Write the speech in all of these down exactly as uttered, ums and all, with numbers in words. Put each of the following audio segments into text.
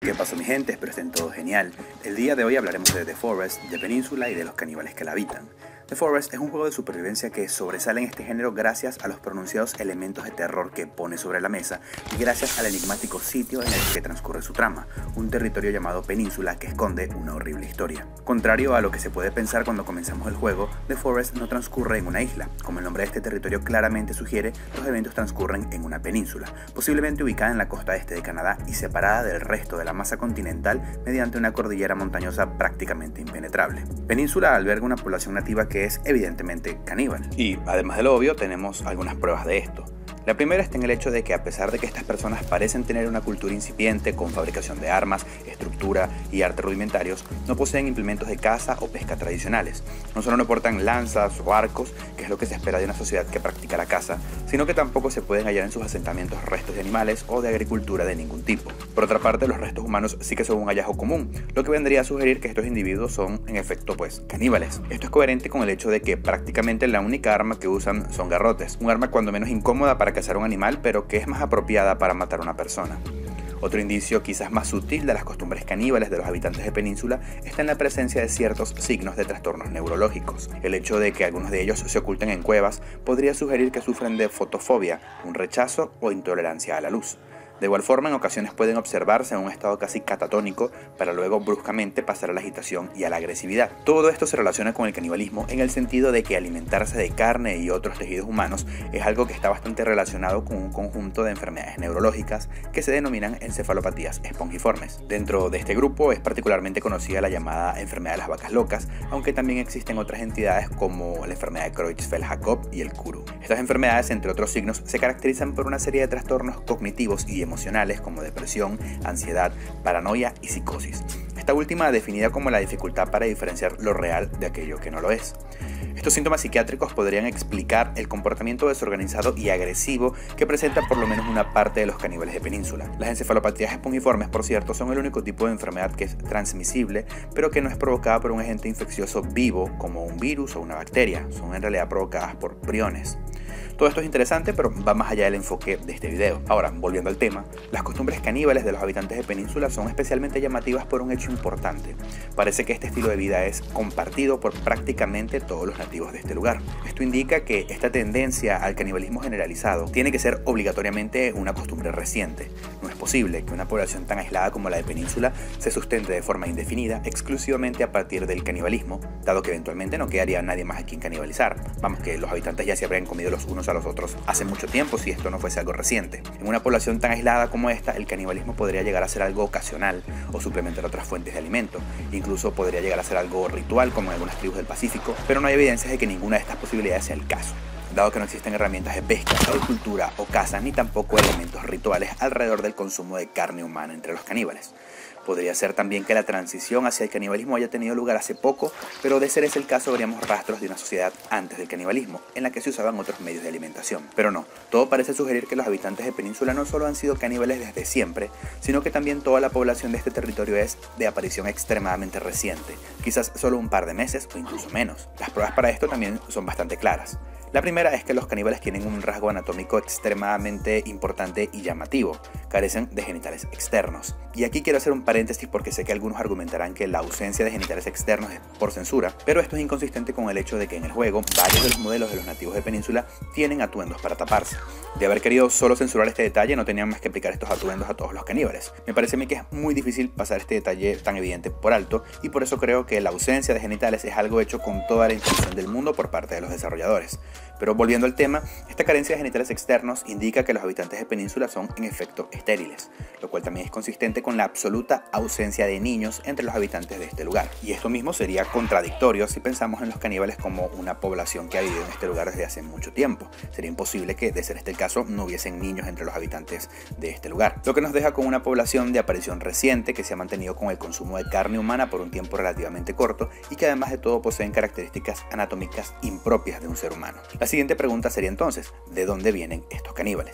¿Qué pasó, mi gente? Espero estén todos genial. El día de hoy hablaremos de The Forest, de Península y de los caníbales que la habitan. The Forest es un juego de supervivencia que sobresale en este género gracias a los pronunciados elementos de terror que pone sobre la mesa y gracias al enigmático sitio en el que transcurre su trama, un territorio llamado Península que esconde una horrible historia. Contrario a lo que se puede pensar cuando comenzamos el juego, The Forest no transcurre en una isla. Como el nombre de este territorio claramente sugiere, los eventos transcurren en una península, posiblemente ubicada en la costa este de Canadá y separada del resto de la masa continental mediante una cordillera montañosa prácticamente impenetrable. Península alberga una población nativa que es evidentemente caníbal. Y además de lo obvio, tenemos algunas pruebas de esto. La primera está en el hecho de que a pesar de que estas personas parecen tener una cultura incipiente con fabricación de armas, estructura y arte rudimentarios, no poseen implementos de caza o pesca tradicionales. No solo no portan lanzas o arcos, que es lo que se espera de una sociedad que practica la caza, sino que tampoco se pueden hallar en sus asentamientos restos de animales o de agricultura de ningún tipo. Por otra parte, los restos humanos sí que son un hallazgo común, lo que vendría a sugerir que estos individuos son, en efecto, pues, caníbales. Esto es coherente con el hecho de que prácticamente la única arma que usan son garrotes, un arma cuando menos incómoda para cazar un animal, pero que es más apropiada para matar a una persona. Otro indicio quizás más sutil de las costumbres caníbales de los habitantes de Península está en la presencia de ciertos signos de trastornos neurológicos. El hecho de que algunos de ellos se oculten en cuevas podría sugerir que sufren de fotofobia, un rechazo o intolerancia a la luz. De igual forma, en ocasiones pueden observarse en un estado casi catatónico para luego bruscamente pasar a la agitación y a la agresividad. Todo esto se relaciona con el canibalismo en el sentido de que alimentarse de carne y otros tejidos humanos es algo que está bastante relacionado con un conjunto de enfermedades neurológicas que se denominan encefalopatías espongiformes. Dentro de este grupo es particularmente conocida la llamada enfermedad de las vacas locas, aunque también existen otras entidades como la enfermedad de Creutzfeldt-Jakob y el Kuru. Estas enfermedades, entre otros signos, se caracterizan por una serie de trastornos cognitivos y emocionales como depresión, ansiedad, paranoia y psicosis. Esta última definida como la dificultad para diferenciar lo real de aquello que no lo es. Estos síntomas psiquiátricos podrían explicar el comportamiento desorganizado y agresivo que presenta por lo menos una parte de los caníbales de Península. Las encefalopatías espongiformes, por cierto, son el único tipo de enfermedad que es transmisible, pero que no es provocada por un agente infeccioso vivo como un virus o una bacteria. Son en realidad provocadas por priones. Todo esto es interesante, pero va más allá del enfoque de este video. Ahora, volviendo al tema, las costumbres caníbales de los habitantes de Península son especialmente llamativas por un hecho importante. Parece que este estilo de vida es compartido por prácticamente todos los nativos de este lugar. Esto indica que esta tendencia al canibalismo generalizado tiene que ser obligatoriamente una costumbre reciente. No es posible que una población tan aislada como la de Península se sustente de forma indefinida exclusivamente a partir del canibalismo, dado que eventualmente no quedaría nadie más a quien canibalizar. Vamos, que los habitantes ya se habrían comido los unos a los otros hace mucho tiempo si esto no fuese algo reciente. En una población tan aislada como esta, el canibalismo podría llegar a ser algo ocasional o suplementar otras fuentes de alimento. Incluso podría llegar a ser algo ritual como en algunas tribus del Pacífico, pero no hay evidencias de que ninguna de estas posibilidades sea el caso, dado que no existen herramientas de pesca, agricultura o caza, ni tampoco elementos rituales alrededor del consumo de carne humana entre los caníbales. Podría ser también que la transición hacia el canibalismo haya tenido lugar hace poco, pero de ser ese el caso veríamos rastros de una sociedad antes del canibalismo, en la que se usaban otros medios de alimentación. Pero no, todo parece sugerir que los habitantes de Península no solo han sido caníbales desde siempre, sino que también toda la población de este territorio es de aparición extremadamente reciente, quizás solo un par de meses o incluso menos. Las pruebas para esto también son bastante claras. La primera es que los caníbales tienen un rasgo anatómico extremadamente importante y llamativo, carecen de genitales externos. Y aquí quiero hacer un paréntesis porque sé que algunos argumentarán que la ausencia de genitales externos es por censura, pero esto es inconsistente con el hecho de que en el juego varios de los modelos de los nativos de Península tienen atuendos para taparse. De haber querido solo censurar este detalle, no tenían más que aplicar estos atuendos a todos los caníbales. Me parece a mí que es muy difícil pasar este detalle tan evidente por alto, y por eso creo que la ausencia de genitales es algo hecho con toda la intención del mundo por parte de los desarrolladores. Pero volviendo al tema, esta carencia de genitales externos indica que los habitantes de Península son en efecto estériles, lo cual también es consistente con la absoluta ausencia de niños entre los habitantes de este lugar. Y esto mismo sería contradictorio si pensamos en los caníbales como una población que ha vivido en este lugar desde hace mucho tiempo. Sería imposible que, de ser este el caso, no hubiesen niños entre los habitantes de este lugar, lo que nos deja con una población de aparición reciente que se ha mantenido con el consumo de carne humana por un tiempo relativamente corto y que además de todo poseen características anatómicas impropias de un ser humano. La siguiente pregunta sería entonces, ¿de dónde vienen estos caníbales?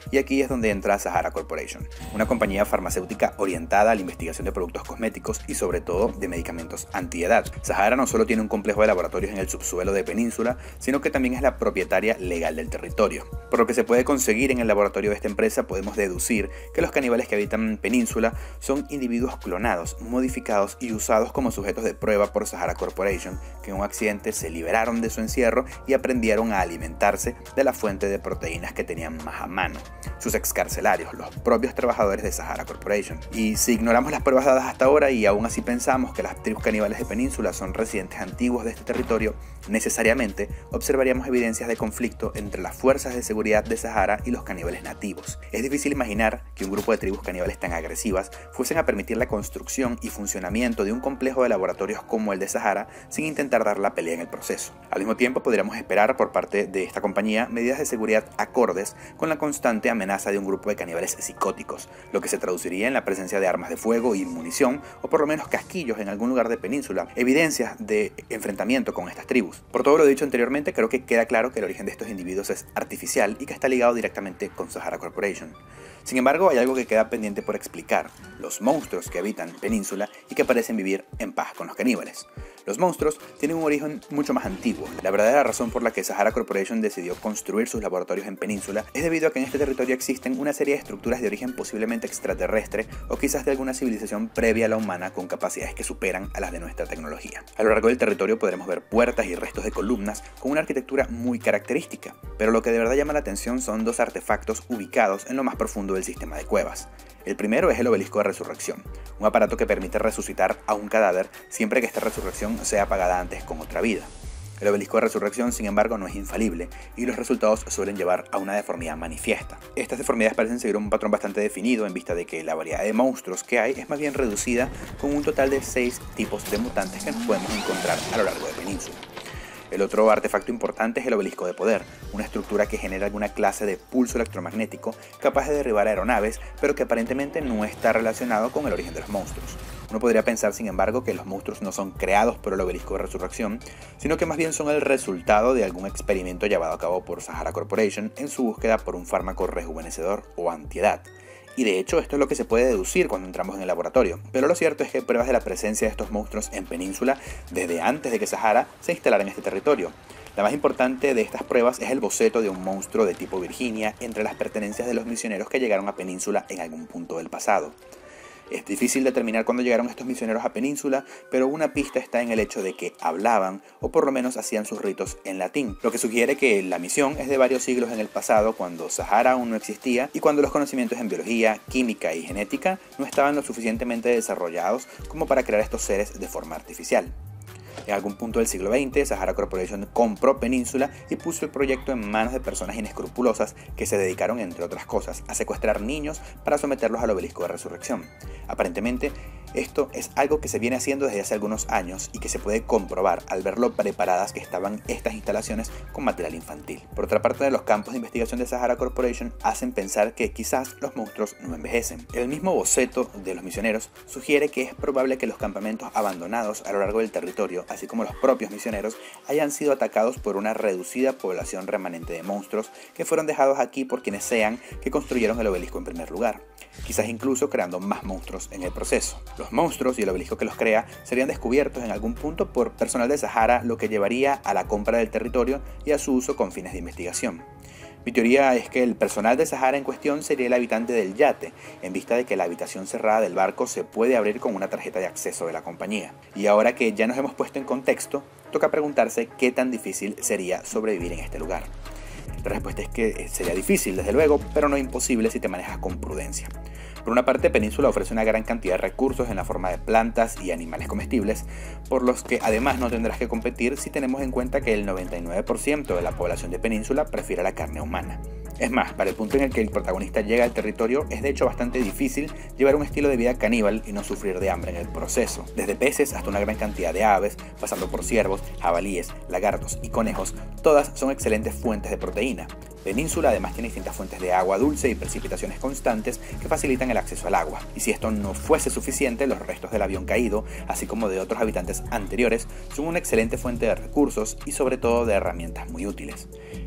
Y aquí es donde entra Sahara Corporation, una compañía farmacéutica orientada a la investigación de productos cosméticos y sobre todo de medicamentos antiedad. Sahara no solo tiene un complejo de laboratorios en el subsuelo de Península, sino que también es la propietaria legal del territorio. Por lo que se puede conseguir en el laboratorio de esta empresa, podemos deducir que los caníbales que habitan Península son individuos clonados, modificados y usados como sujetos de prueba por Sahara Corporation, que en un accidente se liberaron de su encierro y aprendieron a alimentarse de la fuente de proteínas que tenían más a mano, sus excarcelarios, los propios trabajadores de Sahara Corporation. Y si ignoramos las pruebas dadas hasta ahora y aún así pensamos que las tribus caníbales de Península son residentes antiguos de este territorio, necesariamente observaríamos evidencias de conflicto entre las fuerzas de seguridad de Sahara y los caníbales nativos. Es difícil imaginar que un grupo de tribus caníbales tan agresivas fuesen a permitir la construcción y funcionamiento de un complejo de laboratorios como el de Sahara sin intentar dar la pelea en el proceso. Al mismo tiempo, podríamos esperar por parte de esta compañía medidas de seguridad acordes con la constante amenaza de un grupo de caníbales psicóticos, lo que se traduciría en la presencia de armas de fuego y munición, o por lo menos casquillos en algún lugar de Península, evidencias de enfrentamiento con estas tribus. Por todo lo dicho anteriormente, creo que queda claro que el origen de estos individuos es artificial y que está ligado directamente con Sahara Corporation. Sin embargo, hay algo que queda pendiente por explicar: los monstruos que habitan Península y que parecen vivir en paz con los caníbales. Los monstruos tienen un origen mucho más antiguo. La verdadera razón por la que Sahara Corporation decidió construir sus laboratorios en Península es debido a que en este territorio existen una serie de estructuras de origen posiblemente extraterrestre o quizás de alguna civilización previa a la humana con capacidades que superan a las de nuestra tecnología. A lo largo del territorio podremos ver puertas y restos de columnas con una arquitectura muy característica, pero lo que de verdad llama la atención son dos artefactos ubicados en lo más profundo del sistema de cuevas. El primero es el obelisco de resurrección, un aparato que permite resucitar a un cadáver siempre que esta resurrección sea apagada antes con otra vida. El obelisco de resurrección, sin embargo, no es infalible y los resultados suelen llevar a una deformidad manifiesta. Estas deformidades parecen seguir un patrón bastante definido en vista de que la variedad de monstruos que hay es más bien reducida, con un total de seis tipos de mutantes que nos podemos encontrar a lo largo de Península. El otro artefacto importante es el obelisco de poder, una estructura que genera alguna clase de pulso electromagnético capaz de derribar aeronaves, pero que aparentemente no está relacionado con el origen de los monstruos. Uno podría pensar, sin embargo, que los monstruos no son creados por el obelisco de resurrección, sino que más bien son el resultado de algún experimento llevado a cabo por Sahara Corporation en su búsqueda por un fármaco rejuvenecedor o antiedad. Y de hecho esto es lo que se puede deducir cuando entramos en el laboratorio, pero lo cierto es que hay pruebas de la presencia de estos monstruos en Península desde antes de que Sahara se instalara en este territorio. La más importante de estas pruebas es el boceto de un monstruo de tipo Virginia entre las pertenencias de los misioneros que llegaron a Península en algún punto del pasado. Es difícil determinar cuándo llegaron estos misioneros a Península, pero una pista está en el hecho de que hablaban, o por lo menos hacían sus ritos en latín, lo que sugiere que la misión es de varios siglos en el pasado, cuando Sahara aún no existía y cuando los conocimientos en biología, química y genética no estaban lo suficientemente desarrollados como para crear estos seres de forma artificial. En algún punto del siglo veinte, Sahara Corporation compró Península y puso el proyecto en manos de personas inescrupulosas que se dedicaron, entre otras cosas, a secuestrar niños para someterlos al obelisco de resurrección. Aparentemente, esto es algo que se viene haciendo desde hace algunos años y que se puede comprobar al ver lo preparadas que estaban estas instalaciones con material infantil. Por otra parte, los campos de investigación de Sahara Corporation hacen pensar que quizás los monstruos no envejecen. El mismo boceto de los misioneros sugiere que es probable que los campamentos abandonados a lo largo del territorio, así como los propios misioneros, hayan sido atacados por una reducida población remanente de monstruos que fueron dejados aquí por quienes sean que construyeron el obelisco en primer lugar, quizás incluso creando más monstruos en el proceso. Los monstruos y el obelisco que los crea serían descubiertos en algún punto por personal de Sahara, lo que llevaría a la compra del territorio y a su uso con fines de investigación. Mi teoría es que el personal de Sahara en cuestión sería el habitante del yate, en vista de que la habitación cerrada del barco se puede abrir con una tarjeta de acceso de la compañía. Y ahora que ya nos hemos puesto en contexto, toca preguntarse qué tan difícil sería sobrevivir en este lugar. La respuesta es que sería difícil, desde luego, pero no imposible si te manejas con prudencia. Por una parte, Península ofrece una gran cantidad de recursos en la forma de plantas y animales comestibles, por los que además no tendrás que competir si tenemos en cuenta que el noventa y nueve por ciento de la población de Península prefiere la carne humana. Es más, para el punto en el que el protagonista llega al territorio, es de hecho bastante difícil llevar un estilo de vida caníbal y no sufrir de hambre en el proceso. Desde peces hasta una gran cantidad de aves, pasando por ciervos, jabalíes, lagartos y conejos, todas son excelentes fuentes de proteína. Península además tiene distintas fuentes de agua dulce y precipitaciones constantes que facilitan el acceso al agua. Y si esto no fuese suficiente, los restos del avión caído, así como de otros habitantes anteriores, son una excelente fuente de recursos y sobre todo de herramientas muy útiles.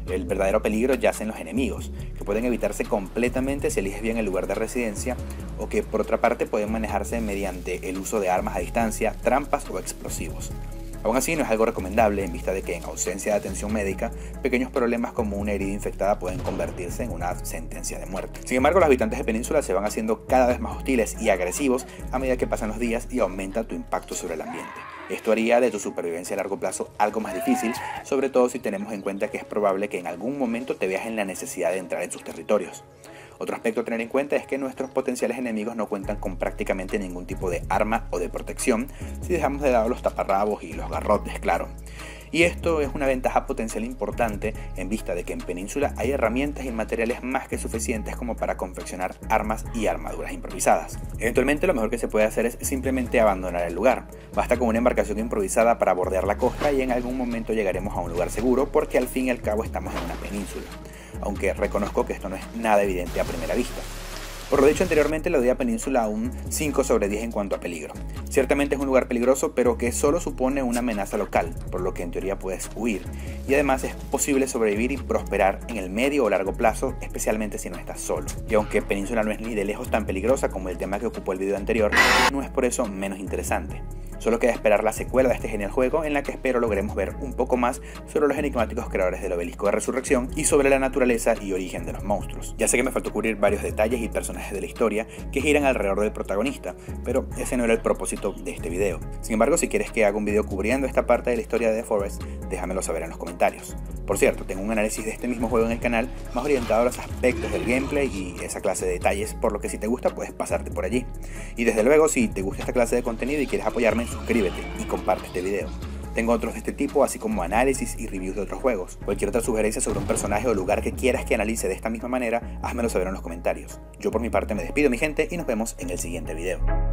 El verdadero peligro yace en los enemigos, que pueden evitarse completamente si eliges bien el lugar de residencia, o que por otra parte pueden manejarse mediante el uso de armas a distancia, trampas o explosivos. Aún así, no es algo recomendable en vista de que en ausencia de atención médica, pequeños problemas como una herida infectada pueden convertirse en una sentencia de muerte. Sin embargo, los habitantes de Península se van haciendo cada vez más hostiles y agresivos a medida que pasan los días y aumenta tu impacto sobre el ambiente. Esto haría de tu supervivencia a largo plazo algo más difícil, sobre todo si tenemos en cuenta que es probable que en algún momento te veas en la necesidad de entrar en sus territorios. Otro aspecto a tener en cuenta es que nuestros potenciales enemigos no cuentan con prácticamente ningún tipo de arma o de protección si dejamos de lado los taparrabos y los garrotes, claro. Y esto es una ventaja potencial importante en vista de que en Península hay herramientas y materiales más que suficientes como para confeccionar armas y armaduras improvisadas. Eventualmente lo mejor que se puede hacer es simplemente abandonar el lugar. Basta con una embarcación improvisada para bordear la costa y en algún momento llegaremos a un lugar seguro porque al fin y al cabo estamos en una península. Aunque reconozco que esto no es nada evidente a primera vista. Por lo dicho anteriormente, le doy a Península un cinco sobre diez en cuanto a peligro. Ciertamente es un lugar peligroso, pero que solo supone una amenaza local, por lo que en teoría puedes huir. Y además es posible sobrevivir y prosperar en el medio o largo plazo, especialmente si no estás solo. Y aunque Península no es ni de lejos tan peligrosa como el tema que ocupó el video anterior, no es por eso menos interesante. Solo queda esperar la secuela de este genial juego en la que espero logremos ver un poco más sobre los enigmáticos creadores del Obelisco de Resurrección y sobre la naturaleza y origen de los monstruos. Ya sé que me faltó cubrir varios detalles y personajes de la historia que giran alrededor del protagonista, pero ese no era el propósito de este video. Sin embargo, si quieres que haga un video cubriendo esta parte de la historia de The Forest, déjamelo saber en los comentarios. Por cierto, tengo un análisis de este mismo juego en el canal más orientado a los aspectos del gameplay y esa clase de detalles, por lo que si te gusta puedes pasarte por allí. Y desde luego, si te gusta esta clase de contenido y quieres apoyarme, suscríbete y comparte este video. Tengo otros de este tipo, así como análisis y reviews de otros juegos. Cualquier otra sugerencia sobre un personaje o lugar que quieras que analice de esta misma manera, házmelo saber en los comentarios. Yo por mi parte me despido, mi gente, y nos vemos en el siguiente video.